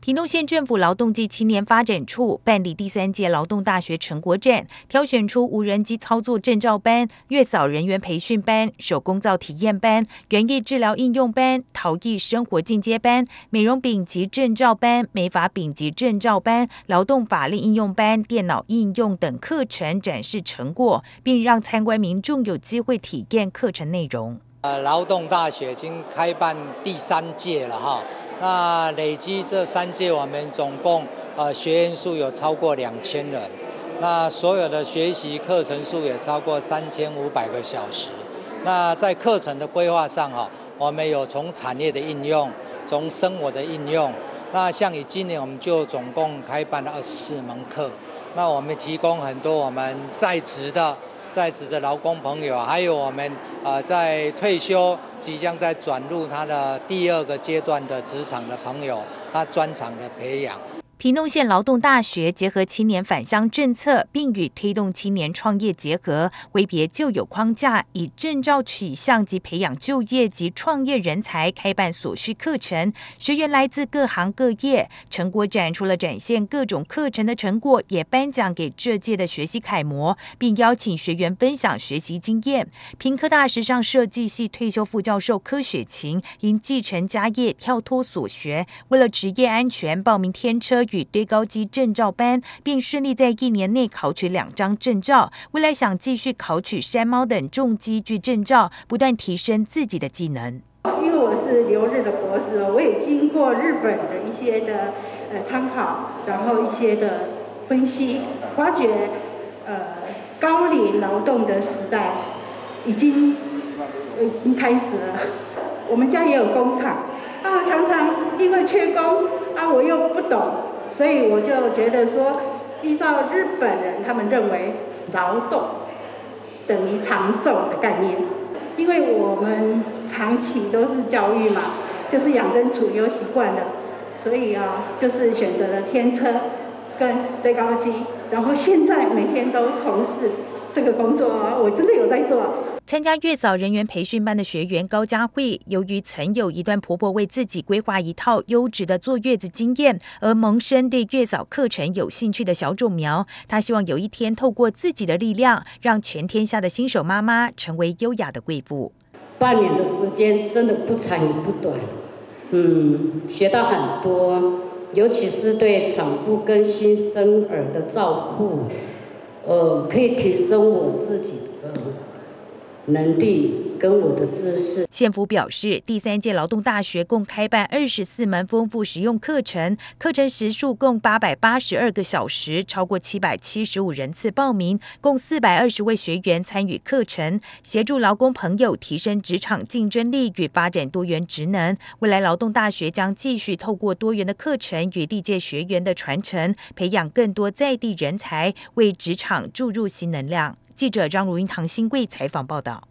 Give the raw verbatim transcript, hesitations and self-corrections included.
屏东县政府劳动及青年发展处办理第三届劳动大学成果展，挑选出无人机操作证照班、月嫂人员培训班、手工皂体验班、园艺治疗应用班、陶艺生活进阶班、美容丙级证照班、美发丙级证照班、劳动法令应用班、电脑应用等课程展示成果，并让参观民众有机会体验课程内容。 呃，劳动大学已经开办第三届了哈。那累积这三届，我们总共呃学员数有超过两千人，那所有的学习课程数也超过三千五百个小时。那在课程的规划上哈，我们有从产业的应用，从生活的应用。那像以今年我们就总共开办了二十四门课，那我们提供很多我们在职的。在职的劳工朋友，还有我们呃在退休即将在转入他的第二个阶段的职场的朋友，他专长的培养。 屏东县劳动大学结合青年返乡政策，并与推动青年创业结合，挥别旧有框架，以证照取向及培养就业及创业人才，开办所需课程。学员来自各行各业。成果展除了展现各种课程的成果，也颁奖给这届的学习楷模，并邀请学员分享学习经验。屏科大时尚设计系退休副教授柯雪琴因继承家业跳脱所学，为了职业安全，报名天车与堆高机证照班，并顺利在一年内考取两张证照。未来想继续考取山猫等重机具证照，不断提升自己的技能。 因为我是留日的博士，我也经过日本的一些的呃参考，然后一些的分析，发觉呃高龄劳动的时代已经已经开始了。我们家也有工厂啊，常常因为缺工啊，我又不懂。所以我就觉得说，依照日本人他们认为劳动等于长寿的概念，因为我们长期都是教育嘛，就是养尊处优习惯了，所以啊，就是选择了天车跟堆高机，然后现在每天都从事这个工作，我真的有在做。 参加月嫂人员培训班的学员高佳慧，由于曾有一段婆婆为自己规划一套优质的坐月子经验，而萌生对月嫂课程有兴趣的小种苗。她希望有一天透过自己的力量，让全天下的新手妈妈成为优雅的贵妇。 半年的时间真的不长也不短，嗯，学到很多，尤其是对产妇跟新生儿的照顾，呃，可以提升我自己的能力跟我的知识。 县府表示，第三届劳动大学共开办二十四门丰富实用课程，课程时数共八百八十二个小时，超过七百七十五人次报名，共四百二十位学员参与课程，协助劳工朋友提升职场竞争力与发展多元职能。未来劳动大学将继续透过多元的课程与历届学员的传承，培养更多在地人才，为职场注入新能量。记者张如英、唐新贵采访报道。